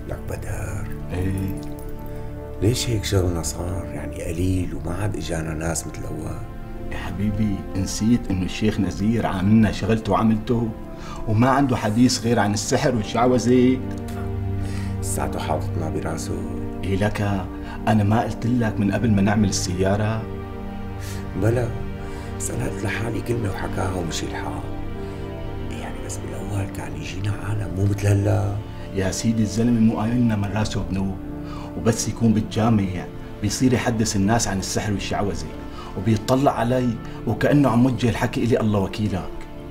لك بدر، ايه ليش هيك شغلنا صار يعني قليل وما عاد اجانا ناس مثل الاول؟ يا حبيبي، نسيت انه الشيخ نزير عاملنا شغلته وعملته وما عنده حديث غير عن السحر والشعوذة. لساته حاططنا براسه. إيه لك، أنا ما قلت لك من قبل ما نعمل السيارة؟ بلا، بس انا قلت لحالي كلمه وحكاها ومشي الحال. يعني بس بالاول كان يجينا عالم مو مثل هلا. يا سيدي الزلمة مو قايل لنا من راسه بنوب، وبس يكون بالجامع بيصير يحدث الناس عن السحر والشعوذة وبيطلع علي وكأنه عم وجه الحكي إلي الله وكيلك.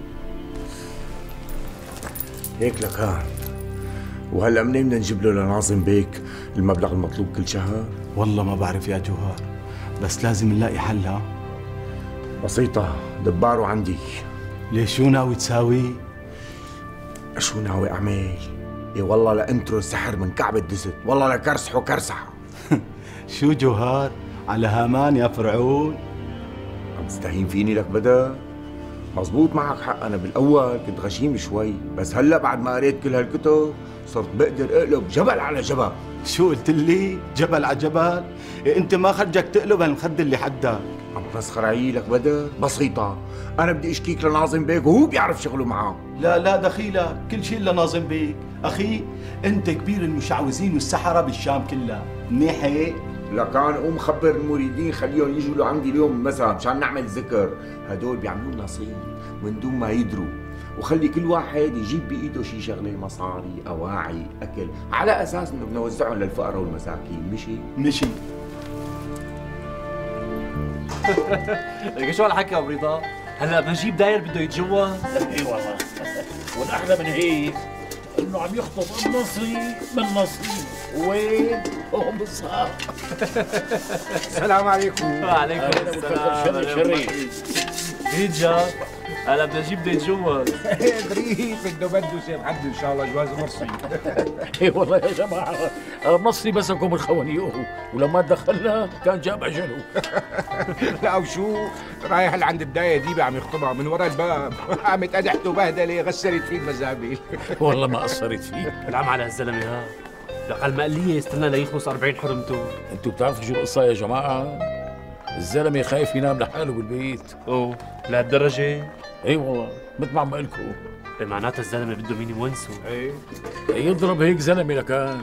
هيك لكان. وهلا منين بدنا نجيب له لناظم بيك المبلغ المطلوب كل شهر؟ والله ما بعرف يا جوهر، بس لازم نلاقي حلها. بسيطة، دباره عندي. ليش شو ناوي تساوي؟ شو ناوي اعمل؟ اي والله لانترو السحر من كعب الدست، والله لكرسحه كرسحه. شو جوهر؟ على هامان يا فرعون؟ عم تستهين فيني لك بدر؟ مزبوط، معك حق، انا بالاول كنت غشيم شوي، بس هلا بعد ما قريت كل هالكتب صرت بقدر اقلب جبل على جبل. شو قلت لي؟ جبل على جبل؟ إيه انت ما خرجك تقلب هالمخد اللي حدك؟ عم بسخر عيلك بدر؟ بسيطة، انا بدي اشكيك لناظم بيك وهو بيعرف شغله معه. لا لا دخيلك، كل شيء الا ناظم بيك، اخي انت كبير المشعوذين والسحرة بالشام كلها، منيح هيك؟ لكان قوم خبر المريدين خليهم يجوا لعندي اليوم مساء مشان نعمل ذكر، هدول بيعملوا لنا صيد من دون ما يدروا، وخلي كل واحد يجيب بايده شي شغله، مصاري، اواعي، اكل، على اساس انه بدنا نوزعهم للفقراء والمساكين. مشي؟ لك شو هالحكي يا ابو رضا؟ هلا نجيب داير بده يتجوز؟ اي والله، والاحلى من هيك انه عم يخطب النصري من نصرين. وين؟ هون بالصحاب. السلام عليكم. وعليكم السلام. جديد جاب، هلا بدنا نجيب بده يتجوز. دريت بده سيف حد ان شاء الله جواز مصري. اي والله يا جماعه، المصري مسكوا من خوانيوه ولما دخلنا كان جاب اجله. لا وشو رايح لعند الدايه ديبه عم يخطبها من ورا الباب. قامت قدحته بهدله غسلت فيه المزابل. والله ما قصرت فيه. العم على هالزلمه ها، لقى المقليه يستنى ليخلص 40 حرمته. انتوا بتعرفوا شو القصه يا جماعه؟ الزلمه خايف ينام لحاله بالبيت. اوه لهالدرجه؟ اي والله، مثل ما عم بقول لكم. معناتها الزلمه بده مين يونسه. ايه يضرب هيك زلمه لكان.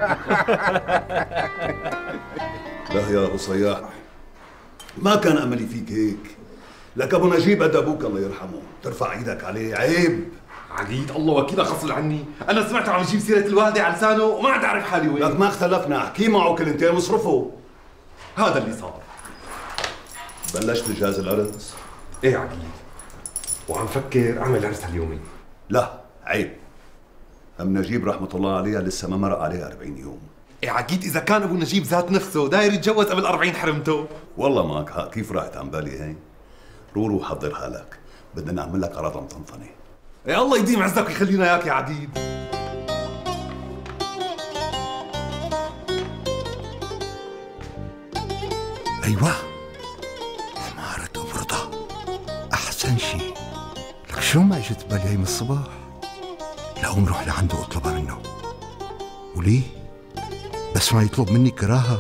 لا يا ابو صياح، ما كان املي فيك هيك. لك ابو نجيب قد ابوك الله يرحمه، ترفع ايدك عليه عيب. عقيد الله وكيلك غصل عني، انا سمعت عم يجيب سيره الوالده على لسانه وما عاد اعرف حالي وين. لك ما اختلفنا، احكي معه كلمتين واصرفه. هذا اللي صار. بلشت تجهز العرس؟ ايه عقيد، وعم فكر اعمل عرس هاليومين. لا عيب، ام نجيب رحمه الله عليها لسه ما مرق عليها 40 يوم. ايه عقيد، اذا كان ابو نجيب ذات نفسه داير يتجوز قبل 40 حرمته. والله معك حق، كيف راحت عن بالي هي؟ روح حضر حالك، بدنا نعمل لك عرض مطنطنه. يا الله يديم عزك ويخلينا اياك يا عقيد. ايوه، عمارة ابو رضا احسن شيء. لك شو ما اجت بالي هي من الصباح؟ لقوم روح لعنده اطلبها منه. وليه؟ بس ما يطلب مني كراهه.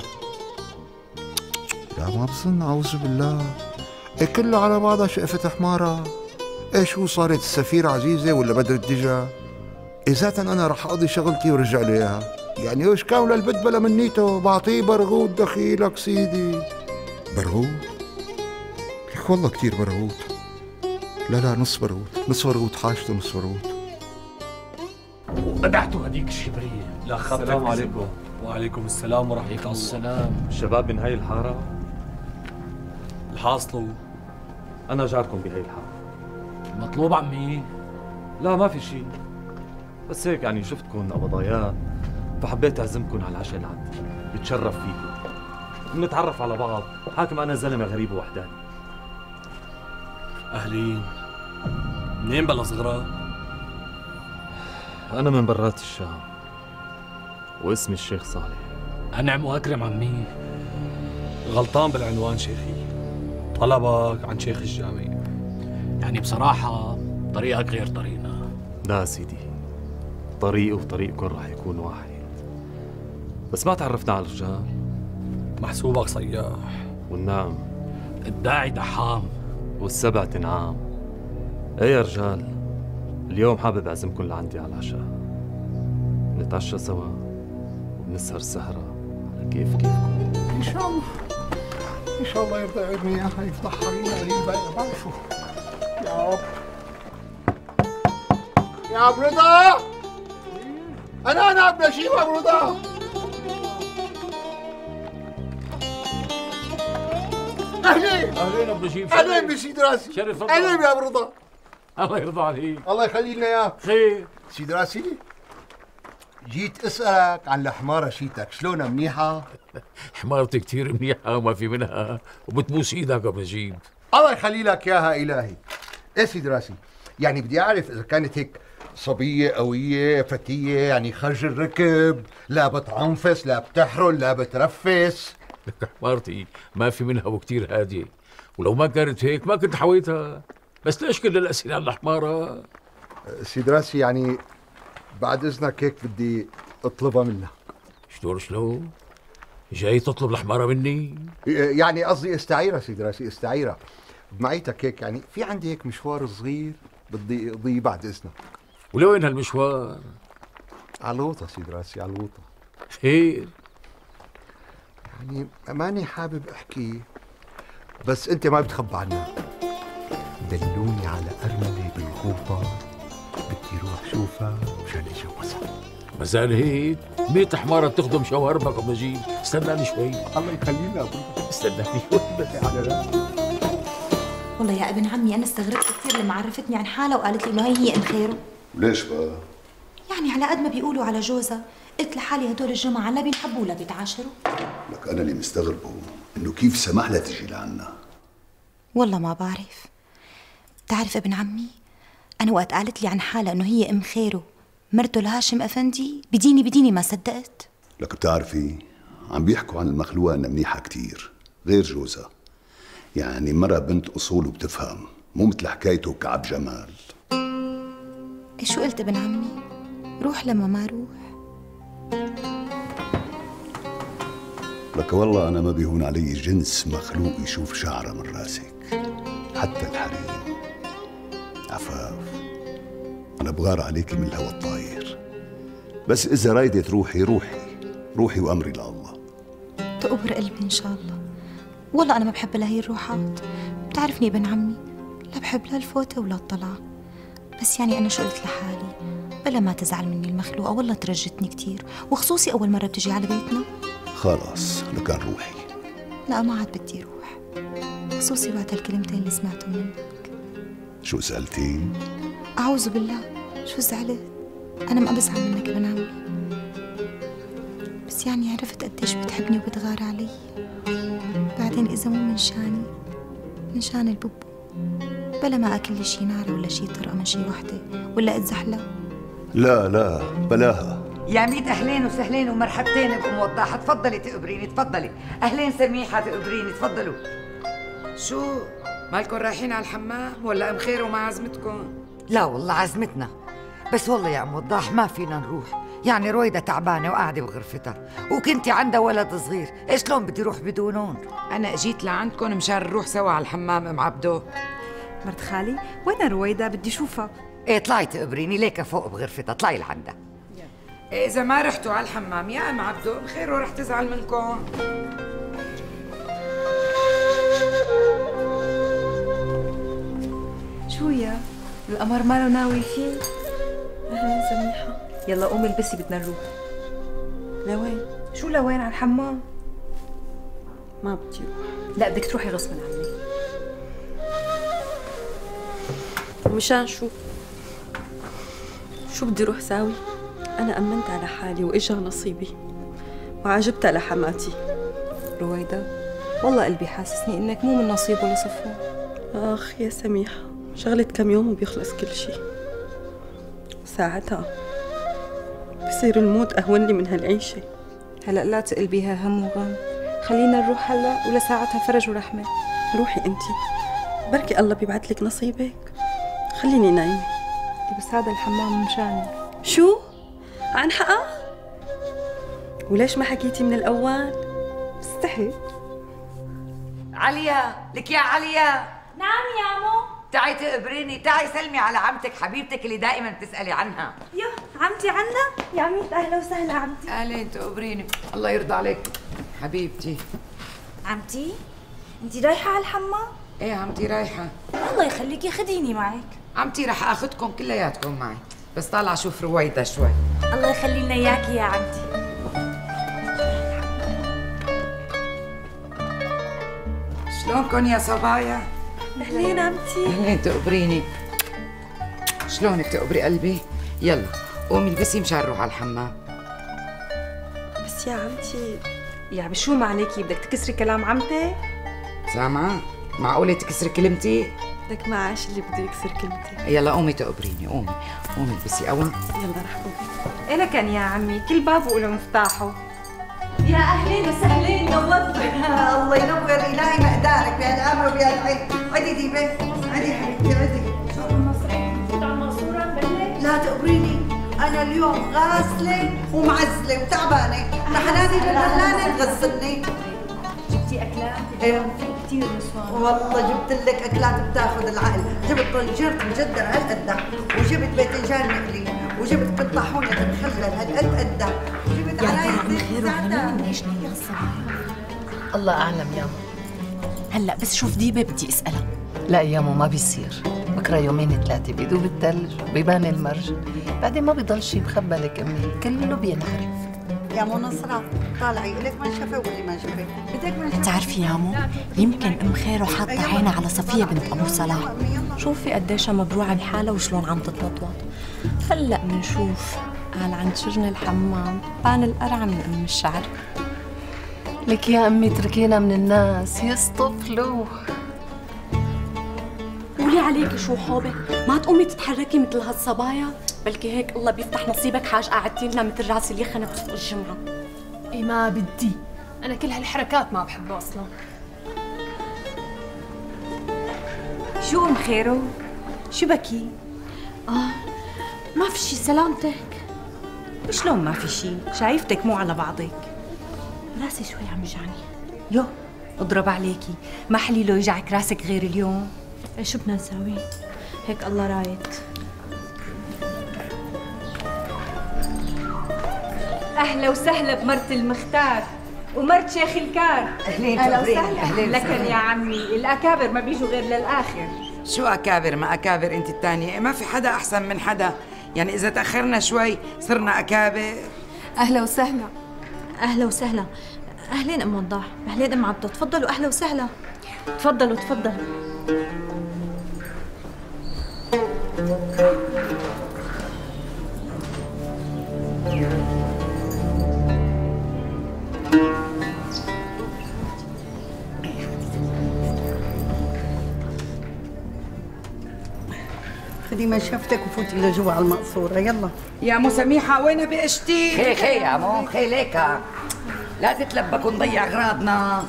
لا ما بظن، اعوذ بالله. إيه كله على بعضها شقفة حمارة. ايش هو صارت السفيرة عزيزة ولا بدر الدجا؟ إذا أنا رح أقضي شغلتي ورجع له إياها. يعني وش كاملة البت بلا منيته، بعطيه برغوت دخيلك سيدي. برغوت؟ لك والله كتير برغوت. لا نص برغوت، نص برغوت حاجته نص برغوت. وقدحتوا هديك الشبريه. لا السلام عليكم. وعليكم السلام ورحمة الله. السلام. شباب من هاي الحارة؟ الحاصلوا أنا جاركم بهاي الحارة. مطلوب عمي؟ لا ما في شيء، بس هيك يعني شفتكم قبضايات فحبيت أعزمكم على العشاء لعندي، بتشرف فيكم بنتعرف على بعض، حاكم أنا زلمة غريب ووحداني. أهلين. منين بلا صغرى؟ أنا من برات الشام واسمي الشيخ صالح. أنعم وأكرم عمي. غلطان بالعنوان شيخي، طلبك عن شيخ الجامع. يعني بصراحة طريقك غير طريقنا. لا سيدي، طريقي وطريقكم راح يكون واحد. بس ما تعرفنا على الرجال. محسوبك صياح. والنعم. الداعي دحام. والسبع تنعام. ايه يا رجال، اليوم حابب اعزمكم لعندي على العشاء. نتعشى سوا وبنسهر السهرة على كيفكم. ان شاء الله ان شاء الله يرضى ابني اياها يفضحها لي الباقي بعرفه. يا رب يا ابو رضا، انا ابن نجيب ابو رضا. اهلين اهلين ابو نجيب. اهلين بسيد راسي. شرف اهلين يا ابو رضا. الله يرضى عليك. الله يخلي لنا اياك. خير سيد راسي، جيت اسالك عن الحماره شيتك، شلونها منيحه؟ حمارتي كثير منيحه وما في منها وبتبوس ايدك ابو نجيب. الله يخلي لك اياها الهي. ايه سيد راسي، يعني بدي اعرف اذا كانت هيك صبيه قويه فتيه، يعني خرج الركب، لا بتعنفس لا بتحرل لا بترفس. لك حمارتي ما في منها وكثير هاديه، ولو ما كانت هيك ما كنت حويتها. بس ليش كل الاسئله عن الحماره؟ سيد راسي يعني بعد اذنك هيك بدي اطلبها منك. شلون؟ جاي تطلب الحماره مني؟ يعني قصدي استعيرها سيد راسي، استعيرها بمعيتك هيك. يعني في عندي هيك مشوار صغير بدي اقضيه بعد اذنك. ولوين هالمشوار؟ على الوطة سيد راسي، على الوطة. خير؟ يعني ماني حابب احكي، بس انت ما بتخبى عنها. دلوني على ارمله بالغوطه، بدي روح شوفها مشان اتجوزها. مازال هيك؟ 100 حماره بتخدم شواربك ابو نجيب. استناني شوي. الله يخلينا ابوي. استناني شوي. والله يا ابن عمي انا استغربت كثير لما عرفتني عن حالها وقالت لي انه هي ام خيره. وليش بقى؟ يعني على قد ما بيقولوا على جوزها، قلت لحالي هدول الجماعه لا بينحبوا ولا بيتعاشروا. لك انا اللي مستغربه انه كيف سمح لها تجي لعنا. والله ما بعرف. بتعرف ابن عمي، انا وقت قالت لي عن حالها انه هي ام خيره مرته لهاشم افندي، بديني ما صدقت. لك بتعرفي عم بيحكوا عن المخلوقه انها منيحه كتير غير جوزها. يعني مرة بنت اصول وبتفهم، مو مثل حكايته كعب جمال. شو قلت ابن عمي؟ روح لما ما روح. لك والله انا ما بيهون علي جنس مخلوق يشوف شعره من راسك، حتى الحريم. عفاف، انا بغار عليكي من الهوى الطاير، بس اذا رايدة تروحي روحي وامري لله. تقبر قلبي ان شاء الله. والله انا ما بحب لهي الروحات، بتعرفني ابن عمي، لا بحب لا الفوته ولا الطلعه. بس يعني انا شو قلت لحالي، بلا ما تزعل مني المخلوقه، والله ترجتني كثير، وخصوصي اول مره بتجي على بيتنا. خلاص لكان روحي. لا ما عاد بدي اروح، خصوصي بعد هالكلمتين اللي سمعتهم منك. شو سألتي؟ اعوذ بالله، شو زعلت؟ انا ما بزعل منك ابن عمي، بس يعني عرفت قديش بتحبني وبتغار علي. بعدين اذا مو من شاني، من شان البوبو، بلا ما اكل لي شي نار ولا شي طرقه من شي وحده ولا اتزحلق. لا بلاها. يا ميت اهلين وسهلين ومرحبتين بأم وضاحة. تفضلي تقبريني، تفضلي. اهلين سميحة، تقبريني، تفضلوا. شو مالكم رايحين على الحمام ولا ام خير وما عزمتكم؟ لا والله عزمتنا، بس والله يا ام وضاح ما فينا نروح. يعني رويدة تعبانة وقاعدة بغرفتها، وكنتي عندها ولد صغير، ايش لون بدي روح بدونهم؟ انا اجيت لعندكم مشان نروح سوا على الحمام ام عبدو. مرت خالي، وين رويدة؟ بدي شوفها. ايه طلعي تقبريني، ليك فوق بغرفتها، طلعي لعندها. اذا ما رحتوا على الحمام يا ام عبدو ام خير ورح تزعل منكم. شو يا القمر ماله ناوي فيه؟ اهلا سميحة، يلا قومي البسي بدنا نروح. لوين؟ شو لوين؟ على الحمام. ما بدي اروح. لا بدك تروحي غصبا عني. مشان شو بدي روح ساوي؟ أنا أمنت على حالي وإجا نصيبي وعجبتها لحماتي. رويدة، والله قلبي حاسسني إنك مو من نصيبه لصفوان. آخ يا سميحة، شغلة كم يوم وبيخلص كل شي. ساعتها بصير الموت أهون لي من هالعيشة. هلأ لا تقلبيها هم وغم، خلينا نروح هلأ ولساعتها فرج ورحمة. روحي أنتي، بركي الله بيبعت لك نصيبك. خليني نايمة. بس هذا الحمام مشاني. شو؟ عن حقها؟ وليش ما حكيتي من الأول؟ بستحي. عليا، لك يا عليا. نعم يا عمو. تعي تقبريني، تعي سلمي على عمتك حبيبتك اللي دائما بتسألي عنها. يا عمتي عنا؟ يا عميت أهلا وسهلا عمتي. أهلين تقبريني، الله يرضى عليك حبيبتي. عمتي انتي رايحة على الحمام؟ ايه عمتي رايحة. الله يخليكي خديني معك. عمتي رح اخذكم كلياتكم معي، بس طالعة اشوف رويدة شوي. الله يخلي لنا اياكي يا عمتي. شلونكن يا صبايا؟ أهلين عمتي. أهلين تقبريني. شلونك تقبري قلبي؟ يلا قومي البسي مشان نروح على الحمام. بس يا عمتي يعني شو ما عليكي بدك تكسري كلام عمتك؟ سامعة؟ معقولة تكسري كلمتي؟ لك ما عاش اللي بده يكسر كلمتي. يلا قومي تقبريني، قومي قومي البسي قوم. يلا رح قومي. إلك يا عمي، كل باب وله مفتاحه. يا أهلين وسهلين نورتوا. الله ينور إلهي مقدارك بهالأمر وبهالعين. عدي دي بنت، عدي حبيبتي عدي. شو المصري؟ فوت على المنصورة نبلش؟ لا تقبريني، أنا اليوم غاسلة ومعزلة وتعبانة، نحناني بالمهلانة تغسلني. جبتي أكلات؟ ايه في كثير نسوان. والله جبت لك أكلات بتاخذ العقل، جبت طنجرة مجدر هالقد، وجبت باذنجان مقلي، وجبت قطع طاحونة مخلل هالقد، وجبت علاية زيت زعتر. ليش نية الصبايا؟ الله أعلم يامو. هلا بس شوف ديبة بدي أسألها. لا يامو ما بيصير، بكره يومين ثلاثة بيذوب الثلج وبيبان المرج، بعدين ما بيضل شي مخبى لك أمي، كله بينعرف. يا مو نصرة طالعي إلك ما شافه واللي ما شافه، بدك ما شافه. بتعرفي يا مو يمكن ام خير وحاطه عينها على صفيه بنت ابو صلاح. شوفي قديشها مبروعه بحالها وشلون عم تتوضوض. هلا بنشوف قال عند شجن الحمام بان القرعه من ام الشعر. لك يا أمي تركينا من الناس يصطفلوا. قولي عليكي شو حوبك، ما تقومي تتحركي مثل هالصبايا، بلكي هيك الله بيفتح نصيبك حاج قعدتي لنا مثل راس اليخنه بفوق الجمعه. ايه ما بدي، انا كل هالحركات ما بحبها اصلا. شو ام خيرو؟ شو بكي؟ ما في شي سلامتك. شلون ما في شي؟ شايفتك مو على بعضك. راسي شوي عم يوجعني. يو اضرب عليكي، ما حلي له يجعك راسك غير اليوم. شو بدنا نساوي؟ هيك الله رايد. اهلا وسهلا بمرت المختار ومرت شيخ الكار. اهلين اهلا تقبريني، وسهلا. أهلين لكن وسهلا. يا عمي الاكابر ما بيجوا غير للاخر. شو أكابر ما أكابر أنت الثانية، ما في حدا أحسن من حدا، يعني إذا تأخرنا شوي صرنا أكابر. أهلا وسهلا. أهلا وسهلا. أهلين أم وضاح، أهلين أم عبدو، تفضلوا أهلا وسهلا. تفضلوا تفضلوا. خدي ما شفتك وفوتي لجوا على المقصورة يلا. يا مو سميحة وين بقشتي؟ خي خي يا مو خي ليكا، لا تتلبك ونضيع أغراضنا.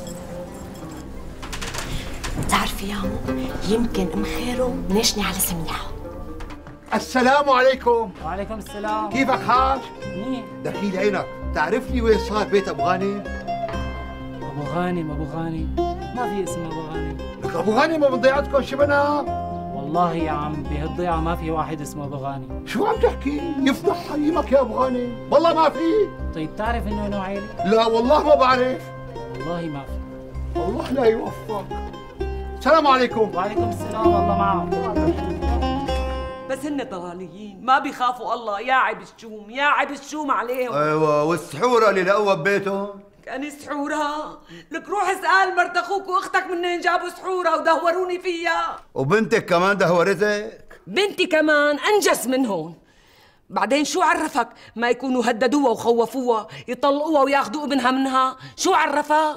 بتعرفي يا مو يمكن ام خيرو ناشني على سميحه. السلام عليكم. وعليكم السلام. كيفك حاج؟ منيح. دخيل عينك، تعرفني وين صار بيت ابو غانم؟ ابو غانم ابو غانم ما في اسم ابو غانم. لك ابو غانم ما بضيعتكم شبنا؟ والله يا عم بهالضيعه ما في واحد اسمه ابو غانم. شو عم تحكي؟ يفضح حريمك يا ابو غانم، والله ما في. طيب تعرف انه له عيله؟ لا والله ما بعرف. والله ما في. الله لا يوفق. السلام عليكم. وعليكم السلام والله معهم. بس هن ضلاليين ما بيخافوا الله. يا عيب الشوم يا عيب الشوم عليهم. ايوه والسحوره اللي لقوها ببيتهم. كان سحورها؟ لك روح اسال مرت اخوك واختك منين جابوا سحورها ودهوروني فيها. وبنتك كمان دهورتك؟ بنتي كمان انجس من هون. بعدين شو عرفك ما يكونوا هددوها وخوفوها يطلقوها وياخذوا ابنها منها؟ شو عرفك؟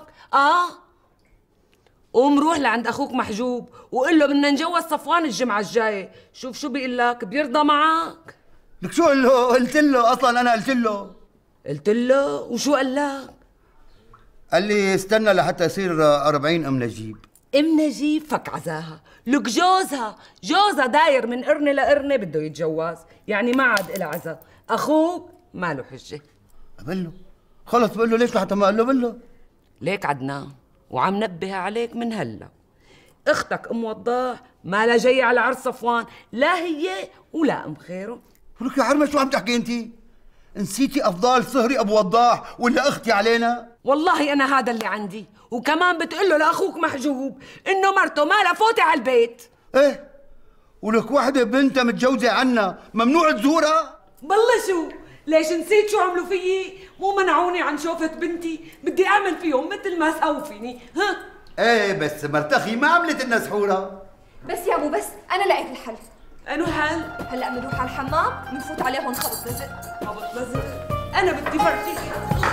قوم روح لعند اخوك محجوب وقول له بدنا نجوز صفوان الجمعه الجايه. شوف شو بيقول لك، بيرضى معك؟ لك شو قل له؟ قلت له اصلا انا قلت له. قلت له وشو قال لك؟ قال لي استنى لحتى يصير 40 ام نجيب. ام نجيب فك عزاها. لك جوزها داير من قرنه لقرنه بده يتجوز، يعني ما عاد إلها عزا. اخوك ما له حجه. قبل له خلص بقول له ليش لحتى ما قال له بالله. ليك عدنان وعم نبه عليك من هلا، اختك ام وضاح ما لا جايه على عرس صفوان، لا هي ولا ام خيره. ولك يا حرمه شو عم تحكي انت؟ نسيتي افضال صهري ابو وضاح ولا اختي علينا؟ والله انا هذا اللي عندي، وكمان بتقول له لاخوك محجوب انه مرته ما لها فوته على البيت. ايه ولك وحده بنتها متجوزه عنا ممنوع تزورها؟ بالله شو؟ ليش نسيت شو عملوا فيي؟ مو منعوني عن شوفة بنتي، بدي اعمل فيهم مثل ما سووا فيني، ها؟ ايه بس مرتخي ما عملت لنا سحوره. بس يا ابو بس انا لقيت الحل. انو حل؟ هلا بنروح على الحمام بنفوت عليهم خبط لزق. خبط لزق؟ انا بدي فرتي.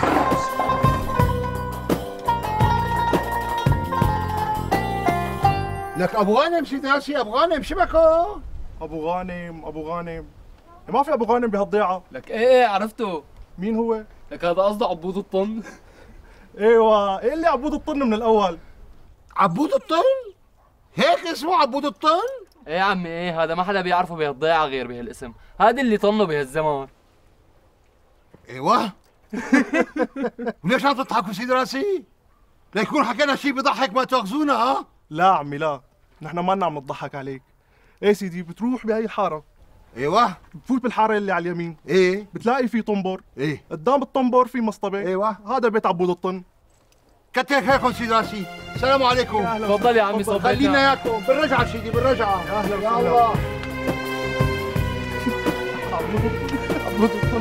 لك ابو غانم سيدي راسي، ابو غانم شبكه؟ ابو غانم ابو غانم ما في ابو غانم بهالضيعه. لك ايه عرفته. مين هو؟ لك هذا قصده عبود الطن. ايوه ايه اللي عبود الطن من الاول. عبود الطن؟ هيك اسمه عبود الطن؟ ايه يا عمي ايه، هذا ما حدا بيعرفه بهالضيعه غير بهالاسم، هذا اللي طنه بهالزمان. ايوه. وليش عم تضحكوا سيدي راسي؟ ليكون حكينا شيء بضحك ما تاخذونا ها؟ لا عمي لا، نحن ما عم نضحك عليك. ايه سيدي بتروح بهي الحاره. ايوه. بتفوت بالحاره اللي على اليمين. ايه. بتلاقي في طنبور. ايه. قدام الطنبور في مصطبه. ايوه. هذا بيت عبود الطن. كتر خيركم سيدي راسي، السلام عليكم. تفضل يا عمي صبيتنا. خلينا اياكم بالرجعه سيدي بالرجعه. اهلا يا الله. عبود الطن.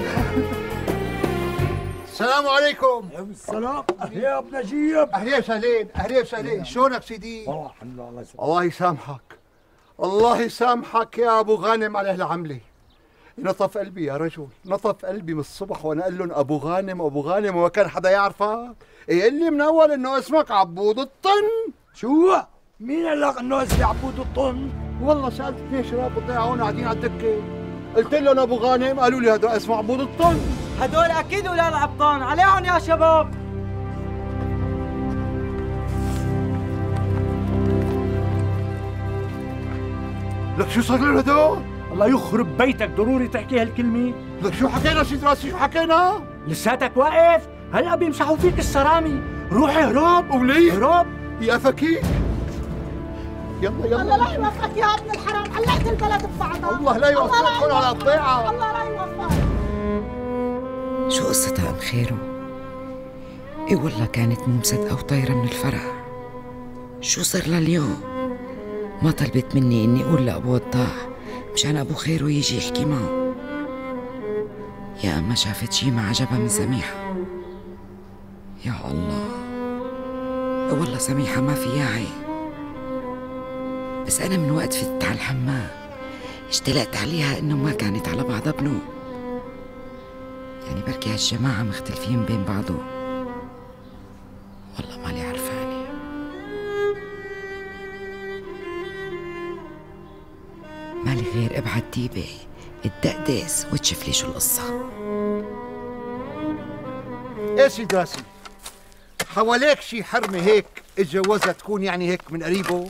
السلام عليكم. السلام يا ابو نجيب. اهلين وسهلين، اهلين وسهلين، شلونك سيدي؟ والله الحمد لله. الله يسلمك. الله يسامحك، الله يسامحك يا ابو غانم على هالعمله. نطف قلبي يا رجل، نطف قلبي من الصبح وانا اقول لهم ابو غانم ابو غانم وما كان حدا يعرفك. يقول لي من اول انه اسمك عبود الطن. شو؟ مين قال لك انه اسمي عبود الطن؟ والله سالت اثنين شباب بالضيعه قاعدين على الدكه، قلت لهم ابو غانم، قالوا لي هذا اسمه عبود الطن. هدول اكيد ولاد عبطان، عليهم يا شباب. لك شو صار لنا هدول؟ الله يخرب بيتك، ضروري تحكي هالكلمة. لك شو حكينا سيد راسي، شو حكينا؟ لساتك واقف؟ هلا بيمسحوا فيك السرامي، روح اهرب. وليه؟ اهرب يا فكيك. يلا يلا. الله لا يوفقك يا ابن الحرام، علقت البلد ببعضها. الله لا يوفقكم على الضيعة. الله لا يوفقك. شو قصتها ام خيرو؟ ايه والله كانت مو مصدقة وطايرة من الفرح. شو صار لها اليوم؟ ما طلبت مني اني اقول لابو وضاح مشان ابو خيرو يجي يحكي معه. يا اما شافت شي ما عجبها من سميحة. يا الله، والله سميحة ما فيها عيب، بس أنا من وقت فتت على الحمام اشتلقت عليها إنه ما كانت على بعضها بنوم. يعني بركي هالجماعة مختلفين بين بعضهم. والله مالي عرفاني. مالي غير ابعت ديبة الدقداس وتشوف لي شو القصة. ايه سيدي راسي، حواليك شي حرمة هيك اتجوزها تكون يعني هيك من قريبه؟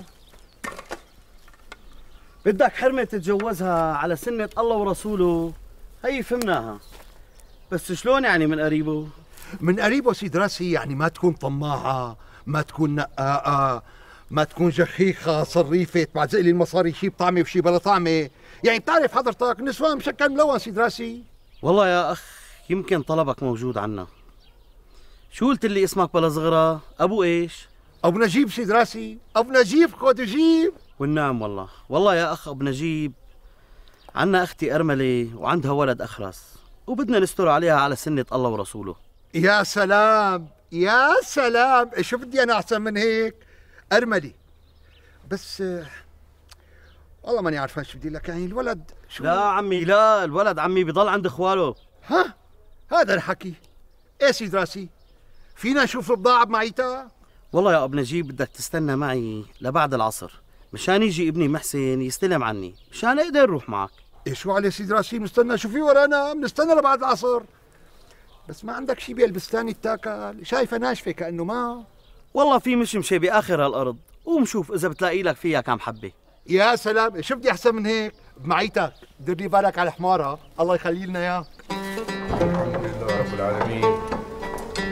بدك حرمة تتجوزها على سنة الله ورسوله، هي فهمناها، بس شلون يعني من قريبه؟ من قريبه سيدي راسي يعني ما تكون طماعة، ما تكون نقاقة، ما تكون جخيخة صريفة تبعزق لي المصاري شي بطعمة وشي بلا طعمة، يعني بتعرف حضرتك نسوان مشكل ملون سيدي راسي. والله يا أخ يمكن طلبك موجود عنا. شو قلت لي اسمك بلا صغرى؟ أبو إيش؟ أبو نجيب سيدي راسي، أبو نجيب خود جيب. والنعم والله، والله يا أخ أبو نجيب عنا أختي أرملة وعندها ولد أخرس وبدنا نستر عليها على سنة الله ورسوله. يا سلام يا سلام، شو بدي أنا أحسن من هيك؟ أرملة بس والله ماني عارفان شو بدي لك، يعني الولد شو؟ لا عمي لا، الولد عمي بضل عند اخواله. ها؟ هذا الحكي. ايه سيد راسي؟ فينا نشوف البضاعة بمعيتها؟ والله يا ابو نجيب بدك تستنى معي لبعد العصر مشان يجي ابني محسن يستلم عني مشان اقدر اروح معك. ايه شو علي سيد راسي، بنستنى شو في ورانا؟ بنستنى لبعد العصر. بس ما عندك شي بالبستان يتاكل؟ شايفة ناشفة كأنه ما. والله في مشمشة بآخر هالأرض، قوم شوف إذا بتلاقي لك فيها كم حبة. يا سلام، شو بدي أحسن من هيك؟ بمعيتك، دير بالك على حمارها، الله يخلي لنا إياك. الحمد لله رب العالمين.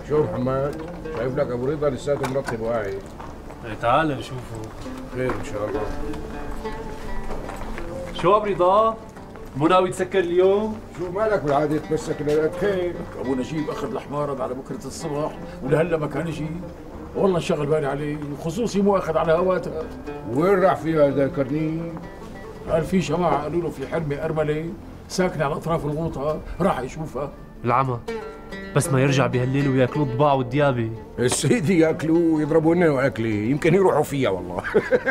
شوف حماد، شايف لك ابو رضا لساته مرتب واعي. تعال نشوفه. خير ان شاء الله. شو ابو رضا؟ مو ناوي تسكر اليوم؟ شو مالك بالعاده تمسك لقيت خير؟ ابو نجيب اخذ الحمار على بكره الصبح ولهلا ما كان يجي. والله انشغل بالي عليه، خصوصي مو اخذ على هواتها. وين راح فيها ذاكرني؟ قال في جماعه قالوا له في حرمه ارمله ساكنه على اطراف الغوطه، راح يشوفها. العمى بس ما يرجع بهالليل وياكلوا الضباع والديابه. السيدي ياكلوا ويضربونا واكلي، يمكن يروحوا فيها والله.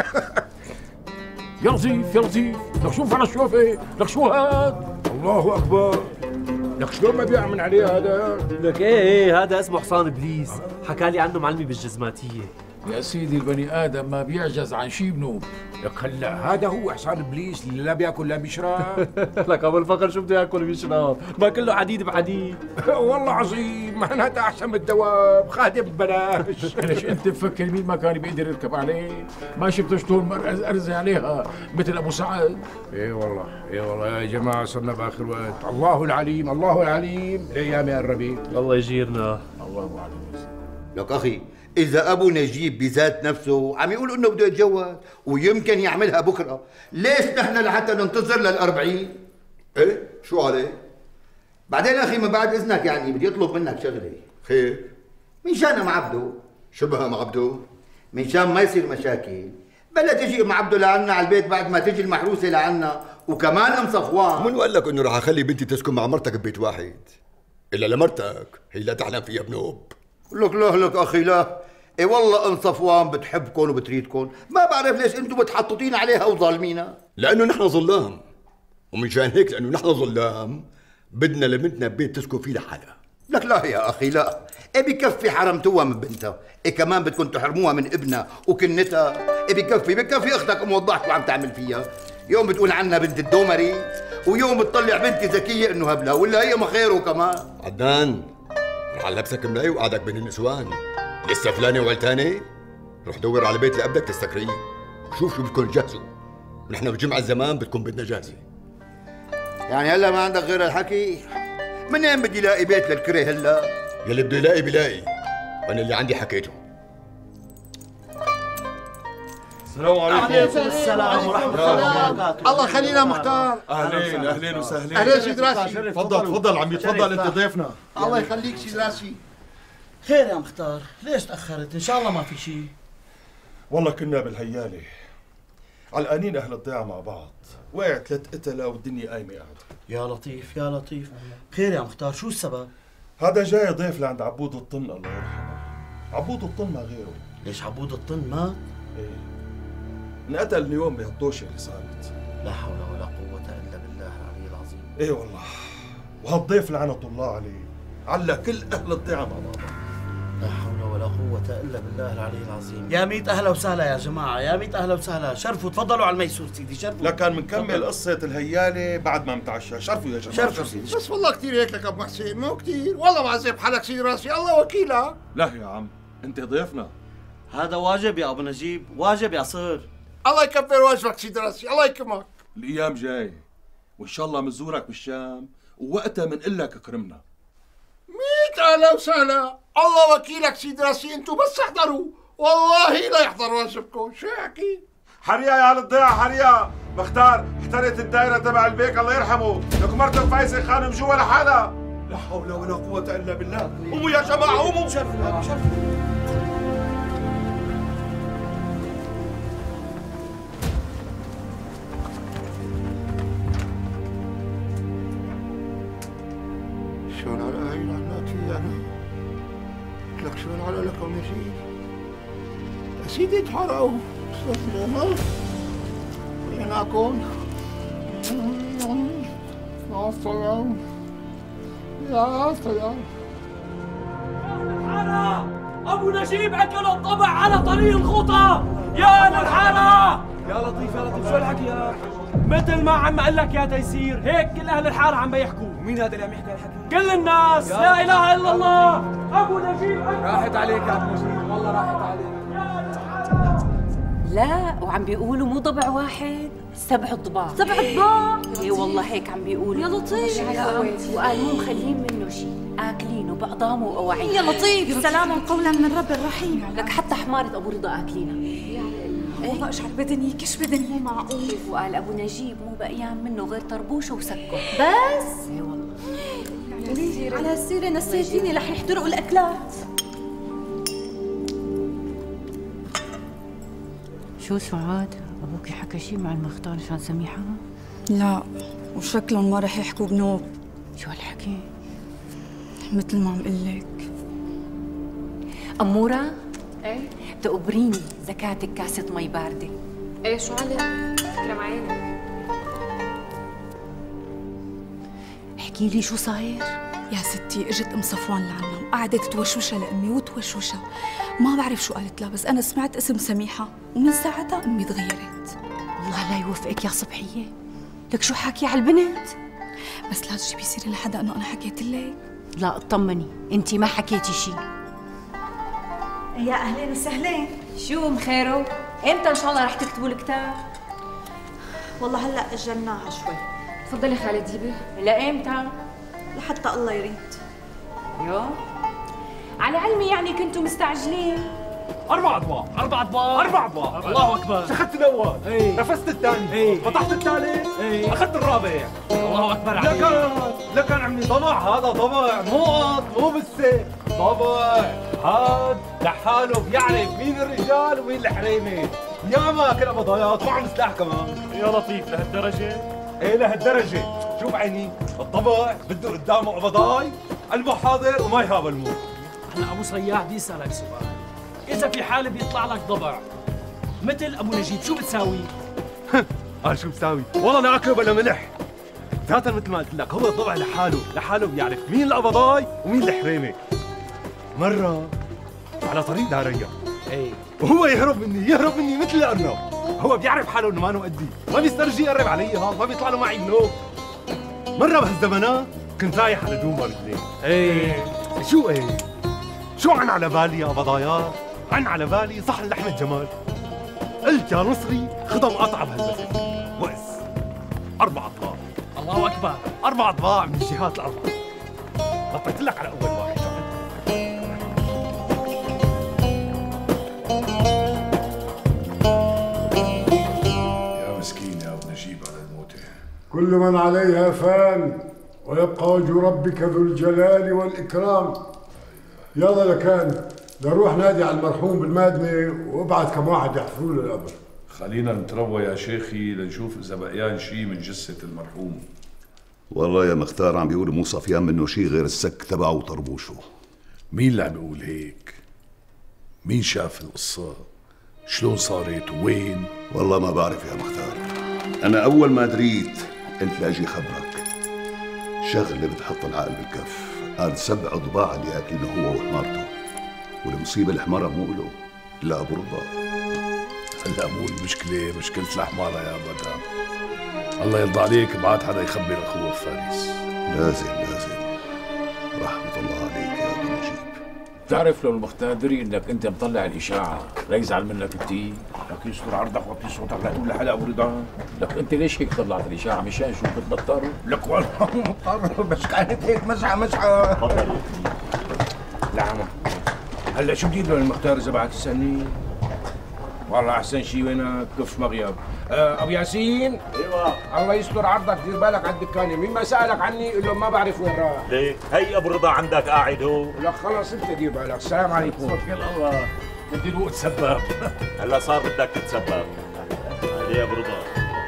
يا لطيف يا لطيف، لك شوف على الشوفه، لك شو هاد؟ الله اكبر، لك شلون ما بيأمن عليه هذا؟ لك ايه هذا اسمه حصان ابليس، حكى لي عنه معلمي بالجزماتيه. يا سيدي البني ادم ما بيعجز عن شي بنوب. لك هلا هذا هو حصان ابليس اللي لا بياكل لا بيشرب. لك ابو الفقر شو بده ياكل ويشرب؟ ما كله حديد بحديد. والله عظيم، معناتها احسن من الدواب، خادم ببلاش. ليش انت بفكر مين ما كان بيقدر يركب عليه؟ ما شفت شلون ارزي عليها مثل ابو سعد؟ ايه والله يا جماعه صرنا باخر وقت. الله العليم الله العليم، الايام قربت. الله يجيرنا. الله اعلم. لك اخي إذا أبو نجيب بذات نفسه عم يقول إنه بده يتجوز ويمكن يعملها بكرة، ليش نحن لحتى ننتظر لل40؟ إيه؟ شو عليه؟ بعدين أخي من بعد إذنك يعني بدي أطلب منك شغلة. خير؟ من شان أم عبده؟ شبه أم عبده؟ من شان ما يصير مشاكل، بلا تجي أم عبده لعنا على البيت بعد ما تجي المحروسة لعنا، وكمان أم صفوان. من قال لك إنه رح أخلي بنتي تسكن مع مرتك ببيت واحد؟ إلا لمرتك هي لا تحلم فيها بنوب. لك أخي لا، اي والله ام صفوان بتحبكم وبتريدكم، ما بعرف ليش انتم بتحططين عليها وظالمينها. لانه نحن ظلام، ومنشان هيك لانه نحن ظلام بدنا لبنتنا ببيت تسكن فيه لحالها. لك لا يا اخي لا، ايه بكفي حرمتوها من بنتها، ايه كمان بدكم تحرموها من ابنها وكنتها، ايه بكفي اختك ام وضحت شو عم تعمل فيها. يوم بتقول عنها بنت الدومري، ويوم بتطلع بنتي ذكيه انه هبلها، ولا هي ما خيره كمان. عدنان رح لبسك ملاي وقعدك بين النسوان، لسه فلانة وعلتانة؟ روح دور على بيت لأبدك تستكريه، شوف شو بدكم تجهزوا، ونحن بجمع الزمان بدكم بدنا جاهزة. يعني هلا ما عندك غير الحكي؟ منين بدي لاقي بيت للكره هلا؟ يلي بده يلاقي بلاقي، وانا اللي عندي حكيته. السلام عليكم. وعليكم السلام ورحمة الله وبركاته. الله يخلينا مختار. اهلين وسهلين. اهلين سيد راسي. تفضل عمي، تفضل انت ضيفنا. الله يخليك سيد راسي. خير يا مختار، ليش تأخرت؟ إن شاء الله ما في شيء. والله كنا بالهيالة علقانين أهل الضيعة مع بعض، وقعت 3 قتلة والدنيا قايمة قاعدة. يا لطيف يا لطيف، خير يا مختار، شو السبب؟ هذا جاي ضيف لعند عبود الطن الله يرحمه. عبود الطن ما غيره. ليش عبود الطن مات؟ ايه انقتل اليوم بهالطوشة اللي صارت. لا حول ولا قوة إلا بالله العلي العظيم. ايه والله، وهالضيف لعنة الله عليه على كل أهل الضيعة مع بعض. لا حول ولا قوة إلا بالله العلي العظيم. يا ميت أهلا وسهلا يا جماعة، يا ميت أهلا وسهلا، شرفوا تفضلوا على الميسور سيدي، شرفوا. لكن بنكمل قصة الهيالة بعد ما نتعشى، شرفوا يا جماعة. شرفوا سيدي. بس والله كثير هيك لك ابو حسين، مو كثير، والله معذب حالك سيد راسي، الله وكيلك. لا يا عم، أنت ضيفنا. هذا واجب يا أبو نجيب، واجب يا صهر. الله يكبر واجبك سيد راسي، الله يكرمك. الأيام جاي، وإن شاء الله بنزورك بالشام، ووقتها بنقول لك اكرمنا. 100 أهلا وسهلا، الله وكيلك سيد راسي، انتم بس احضروا، والله لا يحضر واجبكم، شو احكي؟ حريا يا اهل الضيعة حريا، مختار احترت الدائرة تبع البيك الله يرحمه، لك مرته فايزة خانم جوا لحالها. لا حول ولا قوة إلا بالله، قوموا يا جماعة قوموا. شرفوا. شلون على هاي العناتي انا؟ لك شلون على لك ابو نجيب؟ يا سيدي تحرقوا استسلموا ويناكم يا سلام يا سلام. ابو نجيب اكل الطبع على طريق الغوطه. يا للحاره. يا لطيف يا لطيف، شو الحكي يا مثل ما عم اقول لك يا تيسير، هيك كل اهل الحاره عم بيحكوا. ومين هذا اللي عم يحكي هالحكي؟ كل الناس. لا اله الا الله. ابو نجيب راحت عليك يا ابو نجيب، والله راحت عليك. لا وعم بيقولوا مو ضبع واحد، 7 ضباع. 7 ضباع؟ ايه والله هيك عم بيقولوا. يا لطيف. وقال مو مخلين منه شيء، اكلينه بقضامه وقواعيد. يا لطيف، سلام قولا من رب الرحيم. لك حتى حمارة ابو رضا اكلينها. والله اشعر بدني كش بدني مو معقول. وقال ابو نجيب مو بقيان منه غير طربوشه وسكه بس. ايه والله. على السيرة نسيتيني رح يحترقوا الاكلات. شو سعاد؟ ابوكي حكى شيء مع المختار مشان سميحه؟ لا، وشكلهم ما رح يحكوا بنوب. شو هالحكي؟ مثل ما عم قل لك. اموره؟ ايه تقبريني زكاتك كاسه مي بارده. ايه شو علق؟ تكرم عينك. احكي لي شو صاير؟ يا ستي اجت ام صفوان لعنا وقعدت توشوشها لامي وتوشوشها، ما بعرف شو قالت لها، بس انا سمعت اسم سميحه ومن ساعتها امي تغيرت. الله لا يوفقك يا صبحيه، لك شو حاكي على البنت؟ بس لا تجيبي سيره لحدا انه انا حكيت لك. لا اطمني، انتي ما حكيتي شيء. يا اهلين وسهلين. شو مخيرو؟ امتى ان شاء الله رح تكتبوا الكتاب؟ والله هلا اجلناها شوي. تفضلي خالد جيبي. لامتى؟ لحتى الله يريد. يو على علمي يعني كنتوا مستعجلين. 4 أضواء 4 أضواء 4 أضواء. الله أكبر. شخدت الأول، نفست الثاني، فتحت الثالث، أخذت الرابع. الله أكبر عليك. لكن عمي ضبع، هذا ضبع مو قط مو بالسيف، ضبع هاد لحاله بيعرف مين الرجال ومين الحريمة. ياما كل قضايات معهم سلاح كمان. يا لطيف لهالدرجة؟ ايه لهالدرجة، شوف عيني، الضبع بده قدامه قبضاي، قلبه حاضر وما يهاب الموت. هلا أبو صياح بدي أسألك سؤال، إذا في حالة بيطلع لك ضبع مثل أبو نجيب شو بتساوي؟ شو بساوي؟ والله لا أكله بلا ملح. ذاتا مثل ما قلت لك، هو الضبع لحاله بيعرف مين القبضاي ومين الحريمة. مرة على طريق داريا، وهو يهرب مني مثل الأرنب. هو بيعرف حاله انه مانو قدي، ما بيسترجي يقرب علي، ما بيطلع له معي بنوب. مرة بهالزمانات كنت رايح على دوم بردلين. شو عن على بالي يا قبضايات؟ عن على بالي صحن لحمة جمال. قلت يا نصري خدها مقاطعة بهالبسط. وقس 4 أطباق. الله أكبر. 4 أطباق من الجهات الأربعة. غطيت لك على أول واحد. كل من عليها فان ويبقى وجه ربك ذو الجلال والإكرام. يلا لكان نروح نادي على المرحوم بالمادمة وابعث كم واحد يحفروا له القبر. خلينا نتروى يا شيخي لنشوف إذا بقيان شيء من جثة المرحوم. والله يا مختار عم بيقولوا مو صفيان منه شيء غير السك تبعه وطربوشه. مين اللي عم بيقول هيك؟ مين شاف القصة؟ شلون صارت وين؟ والله ما بعرف يا مختار. أنا أول ما دريت قلت لاجي خبرك. شغلة بتحط العقل بالكف. قال 7 ضباع اللي أكلينه هو وحمارته. والمصيبة الحمارة مو له، لا أبو رضا. هلا مو المشكلة مشكلة الحمارة يا مدام. الله يرضى عليك ابعت حدا يخبر أخوه فارس. لازم رحمة الله عليك يا أبو نجيب. بتعرف لو المختار دري انك انت مطلع الاشاعه لا يزعل منك كتير. لك يستر عرضك وطي صوتك لا تقول لحدا ابو رضا. لك انت ليش هيك طلعت الاشاعه مشان شو بتضطر؟ لك والله مضطر بس كانت هيك مزحه. تفضل. لا عم هلا شو بدي له المختار اذا بعد تسالني؟ والله احسن شيء وينك كف مغيب. ابو ياسين. ايوه. الله يستر عرضك دير بالك على الدكانه، مين ما سالك عني قول له ما بعرف وين راح. ليه؟ هي ابو رضا عندك قاعد هو. لك خلص انت دير بالك. السلام عليكم. توكل الله. بدي نروح تسبب. هلا صار بدك تتسبب. هذه ابو رضا.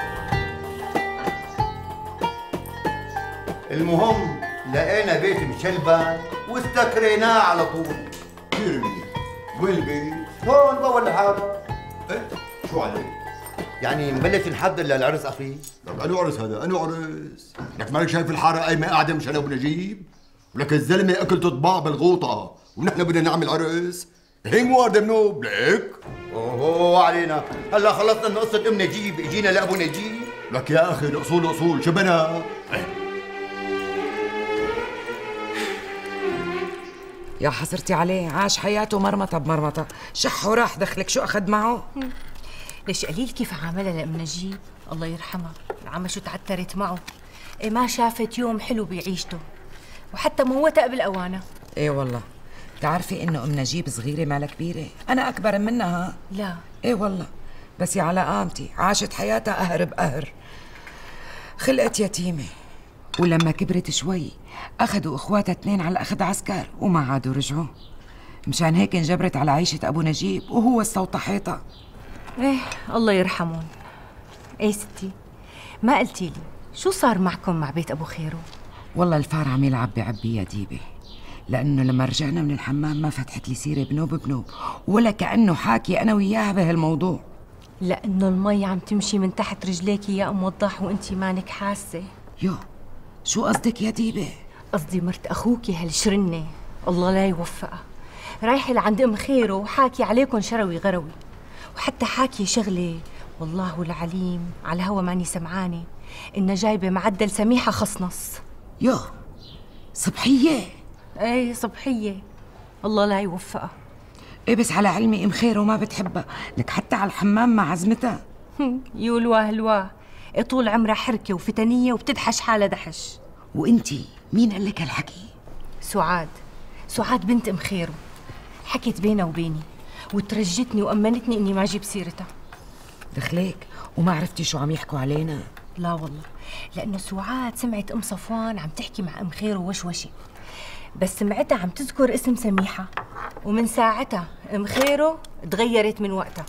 المهم لقينا بيت مشلبن واستكريناه على طول. كثير منيح. وين البيت؟ هون بأول الحارة. ايه؟ شو عليك؟ يعني مبلش نحضر للعرس اخي؟ لك انو عرس هذا؟ انو عرس؟ لك مالك شايف الحارة قايمة قاعدة مشان ابو نجيب؟ ولك الزلمة اكلته طباع بالغوطة ونحن بدنا نعمل عرس؟ هيك مو وارد منوب ليك؟ اوه علينا، هلا خلصنا من قصة ام نجيب اجينا لابو نجيب؟ لك يا اخي الاصول اصول، شو بنا؟ يا حسرتي عليه، عاش حياته مرمطة بمرمطة، شح وراح دخلك شو أخذ معه؟ ليش قليل كيف عاملها لأم نجيب؟ الله يرحمها، العمى شو تعترت معه. إيه ما شافت يوم حلو بعيشته، وحتى موتها قبل أوانه. ايه والله. بتعرفي انه ام نجيب صغيره مالها كبيره؟ انا اكبر منها. لا. ايه والله، بس يا على قامتي عاشت حياتها قهر بقهر. خلقت يتيمه، ولما كبرت شوي اخذوا اخواتها 2 على اخذ عسكر وما عادوا رجعوا. مشان هيك انجبرت على عيشه ابو نجيب وهو استوطحيتها. ايه الله يرحمون. ايه ستي، ما قلتي لي شو صار معكم مع بيت ابو خيرو؟ والله الفار عم يلعب بعبي يا ديبه، لانه لما رجعنا من الحمام ما فتحت لي سيره بنوب بنوب، ولا كانه حاكي انا وياها بهالموضوع. لانه المي عم تمشي من تحت رجليكي يا ام وضاح وانتي مانك حاسه. يو شو قصدك يا ديبه؟ قصدي مرت اخوكي هالشرنه الله لا يوفقها، رايحه لعند ام خيرو وحاكي عليكم شروي غروي، وحتى حاكي شغله والله العليم على هوا ماني سمعانه، انها جايبه معدل سميحه خصنص. يو صبحيه؟ ايه صبحيه الله لا يوفقها. ايه بس على علمي ام خيرو ما بتحبها، لك حتى على الحمام مع عزمتها. يولواه هلواه، إيه طول عمرها حركه وفتنيه وبتدحش حالها دحش. وانتي مين قال لك هالحكي؟ سعاد بنت ام خيرو، حكت بينها وبيني وترجتني وامنتني اني ما اجيب سيرتها. دخليك وما عرفتي شو عم يحكوا علينا؟ لا والله، لانه سعاد سمعت ام صفوان عم تحكي مع ام خيرو وشوشي، بس سمعتها عم تذكر اسم سميحه، ومن ساعتها ام خيرو تغيرت من وقتها.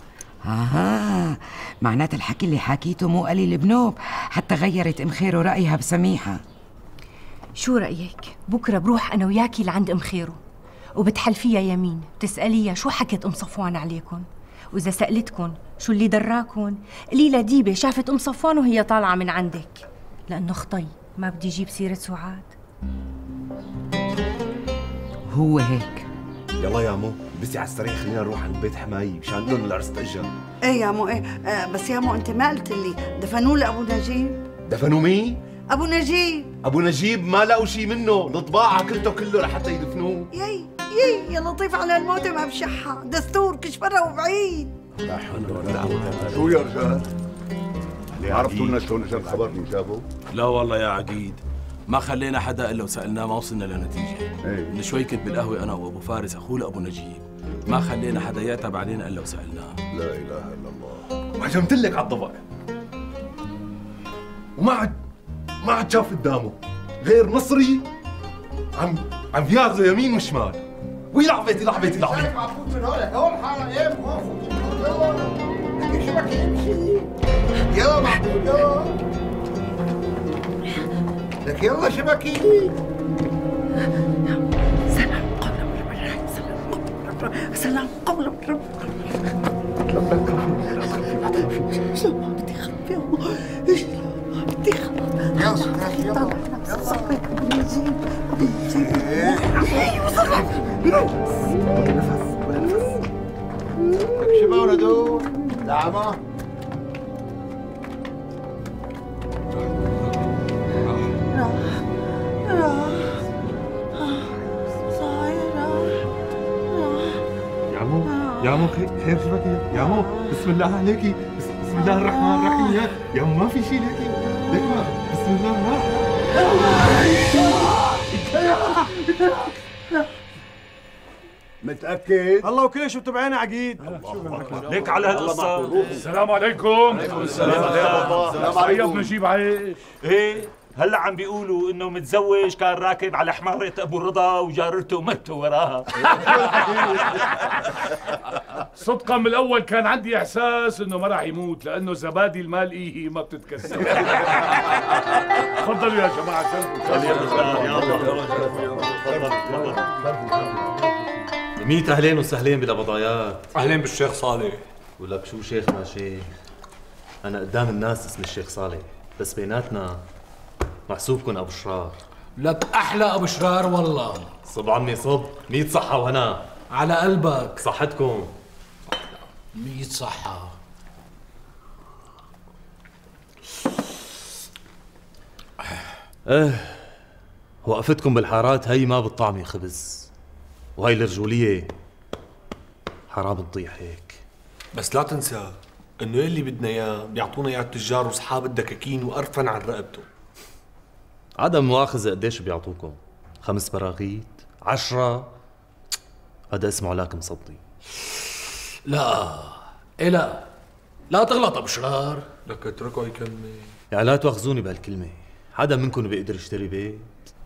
معنات الحكي اللي حكيته مو قليل بنوب حتى غيرت ام خيرو رايها بسميحه. شو رايك بكره بروح انا وياكي لعند ام خيرو وبتحلفيها يمين، بتساليها شو حكت ام صفوان عليكم، واذا سالتكم شو اللي دراكم قولي لها ديبه شافت ام صفوان وهي طالعه من عندك، لانه خطي ما بدي اجيب سيره سعاد. هو هيك. يلا يا مو بسي على السريع، خلينا نروح عند بيت حماي مشان لهم العرس تأجل. ايه يا مو ايه بس يا مو انت ما قلت لي دفنوه لابو نجيب؟ دفنوا مين؟ ابو نجيب. ابو نجيب ما لقوا شيء منه، الطباعة عكلته كله لحتى يدفنوه. يي يا لطيف على الموت ما بشحها، دستور كشفرها وبعيد. لا حول ولا قوة. شو يا رجال؟ عرفتوا لنا شلون اجى الخبر اللي جابه؟ لا والله يا عقيد، ما خلينا حدا الا وسالناه ما وصلنا لنتيجه. من شوي كنت بالقهوه انا وابو فارس اخوه لابو نجيب، ما خلينا حدا يعتب علينا الا وسالناه. لا اله الا الله. وهجمت لك على الضبع وما عاد شاف قدامه غير مصري عم يعزه يمين وشمال ويلعب بيتي يلعب بيتي يلعب بيتي. من هون حالة ايه لك شبك يمشي. يلا محمود يلا لك يلا شبكي. سلام قولا من رب. بدي خبي ايش بدي خبي. يلا يلا صبيك ابو نجيب ابو نجيب. لك شباب ولدو دعمه. يا مو خير شبكي يا مو، بسم الله عليكي، بسم الله الرحمن الرحيم. يا مو ما في شيء ليكي ليك، بسم الله الرحمن. متأكد؟ الله وكل شو بتبعينا عقيد. ليك على هالقصة. السلام عليكم. وعليكم السلام. طيب نجيب عيش. ايه هلا عم بيقولوا انه متزوج كان راكب على حمارة ابو رضا وجارته ماتوا وراها. صدقا من الاول كان عندي احساس انه ما راح يموت، لانه زبادي المال ايه ما بتتكسر. تفضلوا يا جماعه ميت اهلين وسهلين بالقبضايات. اهلين بالشيخ صالح. ولك شو شيخ ما شيخ، انا قدام الناس اسمي الشيخ صالح، بس بيناتنا محسوبكن ابو شرار. لك احلى ابو شرار والله. صب عمي صب، 100 صحة وهنا. على قلبك. صحتكم. 100 صحة. ايه وقفتكم بالحارات هي ما بتطعمي خبز، وهي الرجولية حرام تضيع هيك. بس لا تنسى انه يلي بدنا اياه بيعطونا اياه التجار واصحاب الدكاكين وقرفا عن رقبته. عدم مؤاخذة قديش بيعطوكم؟ 5 براغيث؟ 10؟ هذا اسمه علاك مصدي. لا إيه لا تغلط ابو شرار. لك اتركه يكمل. يعني لا تواخذوني بهالكلمة، حدا منكم بيقدر يشتري بيت؟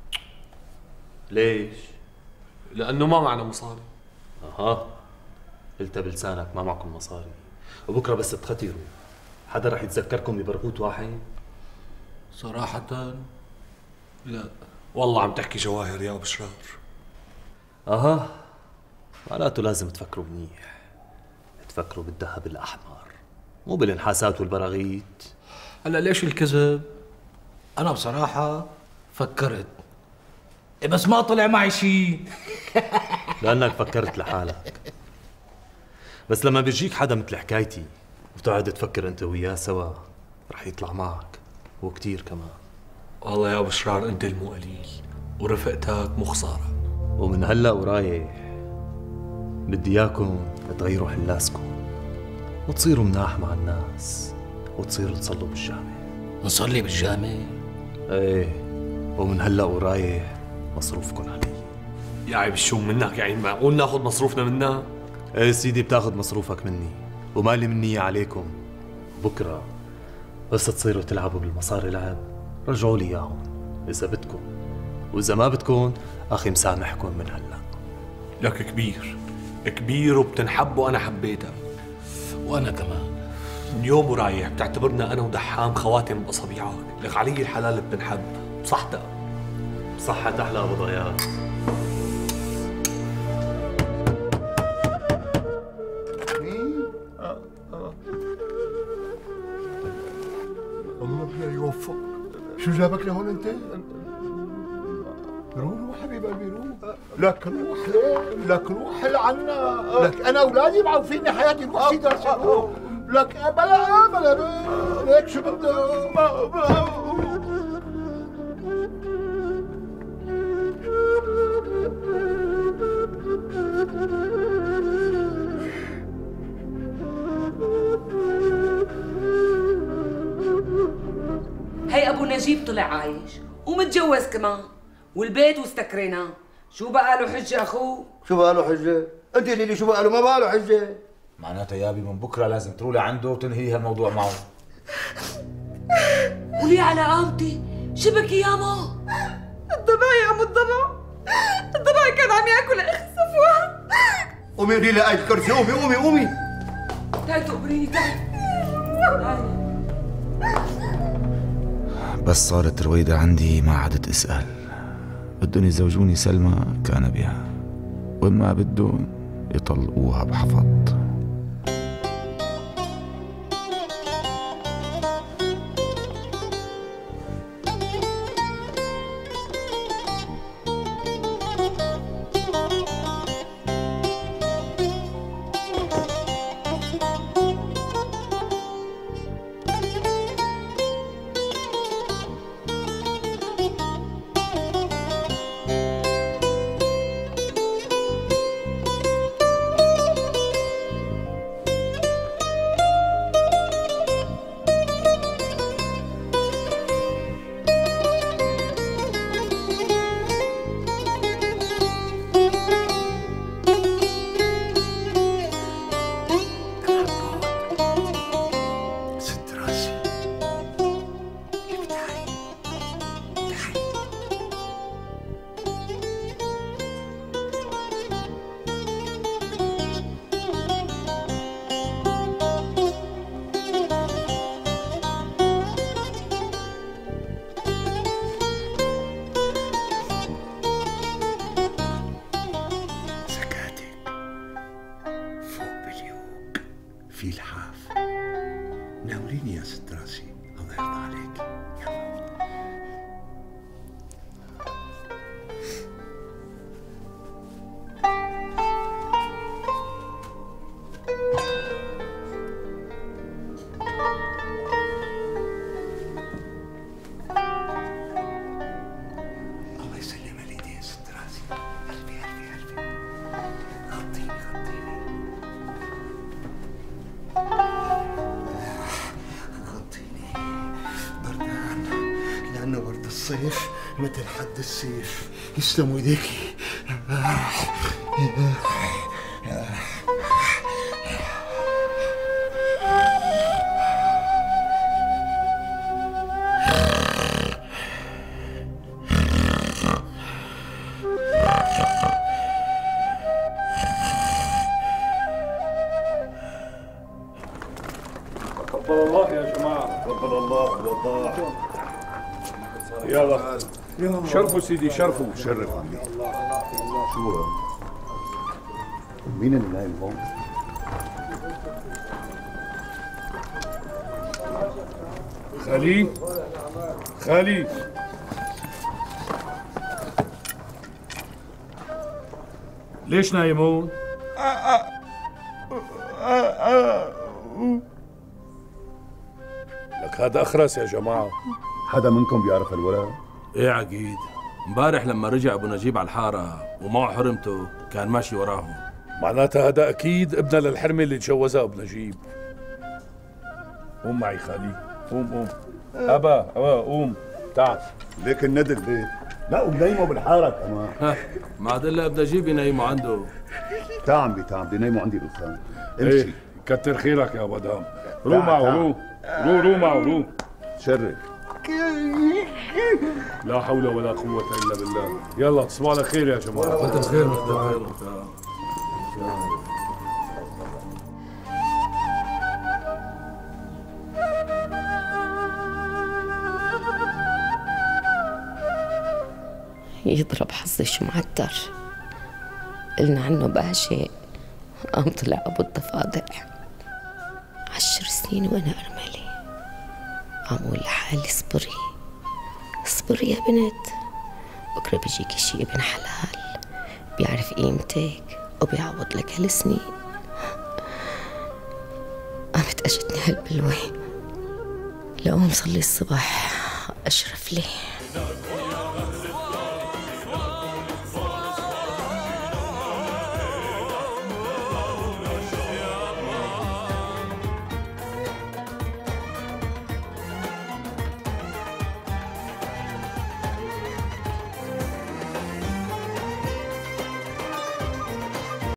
ليش؟ لأنه ما معنا مصاري. اها قلتها بلسانك ما معكم مصاري، وبكره بس تختروا حدا رح يتذكركم ببرغوث واحد؟ صراحة لا والله عم تحكي جواهر يا ابو شرار. اها معناته لازم تفكروا منيح، تفكروا بالذهب الاحمر مو بالانحاسات والبراغيث. هلا ليش الكذب؟ انا بصراحة فكرت بس ما طلع معي شيء. لانك فكرت لحالك، بس لما بيجيك حدا مثل حكايتي وتقعد تفكر انت وياه سوا رح يطلع معك وكتير كمان. والله يا ابو شرار انت المو قليل ورفقتك مو خسارة. ومن هلا ورايح بدي اياكم تغيروا حلاسكم وتصيروا مناح مع الناس وتصيروا تصلوا بالجامع. نصلي بالجامع؟ ايه، ومن هلا ورايح مصروفكم علي. يا عيب شو منك؟ يعني معقول ناخذ مصروفنا منك؟ ايه سيدي بتاخذ مصروفك مني ومالي مني عليكم. بكره بس تصيروا تلعبوا بالمصاري لعب رجعوا لي اياهم اذا بدكم، واذا ما بدكم اخي مسامحكم من هلا. لك كبير وبتنحب وانا حبيتك. وانا كمان. من يوم ورايح بتعتبرنا انا ودحام خواتم باصابيعك. لك علي الحلال بتنحب بصحتك. بصحة احلى ابو ضياء. الله لا يوفق. شو جابك لهون انت؟ روح حبيب قلبي روح. لك روح لك روح عنا. لك انا اولادي معوفيني حياتي روح سيدي روح. لك بلا ليك شو بدك؟ هي ابو نجيب طلع عايش ومتجوز كمان والبيت واستكريناه. شو بقى له حجه اخوه؟ شو بقى له حجه؟ انت اللي شو بقى له ما بقى له حجه. معناتها يابي من بكره لازم تروحي عنده وتنهي هالموضوع معه. ولي على قامتي شبكي ياما. الضبع يا ام الضبع كان عم ياكل اخي صفوان. قومي قولي لي قاعد الكرسي. قومي تعي تقبريني تعي. بس صارت رويدة عندي ما عدت اسأل. بدهم يزوجوني سلمى كان بها، وإن ما بدهم يطلقوها بحفظ. كأنه ورد الصيف مثل حد السيف. يسلموا ايديكي. تقبل الله يا جماعة، تقبل الله والله. يلا شرفوا سيدي شرفوا. شرف عمي. شو مين اللي نايم هون؟ خالي خالي ليش نايمون؟ لك هذا أخرس يا جماعة. حدا منكم بيعرف الولد؟ ايه عقيد، امبارح لما رجع ابو نجيب على الحاره ومعه حرمته كان ماشي وراهم. معناتها هذا أكيد ابنها للحرمة اللي تجوزها أبو نجيب. قوم معي خالي، قوم أبا قوم تعال. ليك الندل بيت. لا وبنيموا بالحارة كمان. ما عاد الا ابو نجيب ينيموا عنده. تعم بدي نيموا عندي بالخان. امشي. ايه كتر خيرك يا مدام. رو معه رو معه رو. شرف. لا حول ولا قوة إلا بالله. يلا تصبحوا على خير يا جماعة. انت بخير مختار. يضرب حظي شو معتر. قلنا عنه باشا، قام طلع ابو الضفادع. 10 سنين وانا ارمله، عم اقول لحالي اصبري اصبري يا بنت، بكره بيجيكي شي ابن حلال بيعرف قيمتك وبيعوض لك هالسنين. قامت اجتني هالبلوه لقوم صلي الصبح اشرف لي.